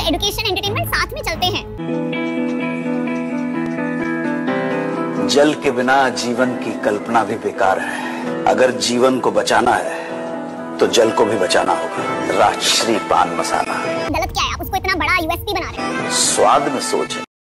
Education entertainment साथ में चलते हैं। जल के बिना जीवन की कल्पना भी बेकार है। अगर जीवन को बचाना है तो जल को भी बचाना होगा। राजश्री पान मसाला। गलत क्या है, आप उसको इतना बड़ा यूएसपी बना रहे हैं। स्वाद में सोच है।